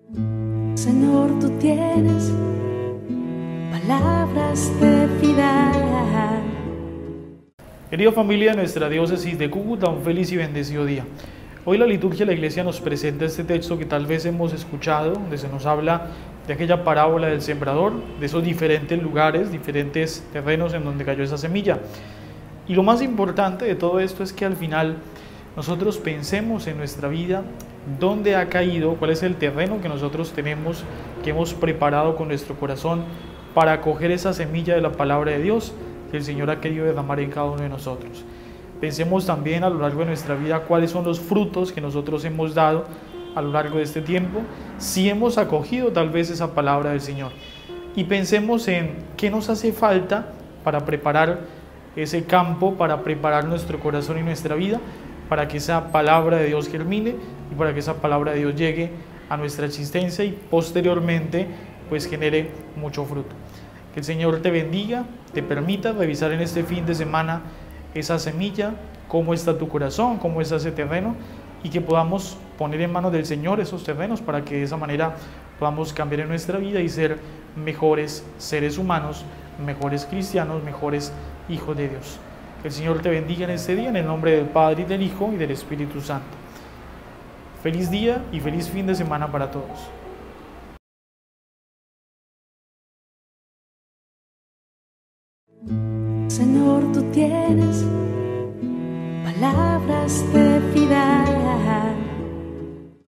Señor, tú tienes palabras de vida. Querida familia de nuestra diócesis de Cúcuta, un feliz y bendecido día. Hoy la liturgia de la iglesia nos presenta este texto que tal vez hemos escuchado, donde se nos habla de aquella parábola del sembrador, de esos diferentes lugares, diferentes terrenos en donde cayó esa semilla. Y lo más importante de todo esto es que al final nosotros pensemos en nuestra vida dónde ha caído, cuál es el terreno que nosotros tenemos, que hemos preparado con nuestro corazón para acoger esa semilla de la palabra de Dios que el Señor ha querido derramar en cada uno de nosotros. Pensemos también a lo largo de nuestra vida cuáles son los frutos que nosotros hemos dado a lo largo de este tiempo, si hemos acogido tal vez esa palabra del Señor. Y pensemos en qué nos hace falta para preparar ese campo, para preparar nuestro corazón y nuestra vida, para que esa palabra de Dios germine y para que esa palabra de Dios llegue a nuestra existencia y posteriormente pues genere mucho fruto. Que el Señor te bendiga, te permita revisar en este fin de semana esa semilla, cómo está tu corazón, cómo está ese terreno, y que podamos poner en manos del Señor esos terrenos para que de esa manera podamos cambiar en nuestra vida y ser mejores seres humanos, mejores cristianos, mejores hijos de Dios. Que el Señor te bendiga en este día, en el nombre del Padre, y del Hijo, y del Espíritu Santo. Feliz día y feliz fin de semana para todos. Señor, tú tienes palabras de vida.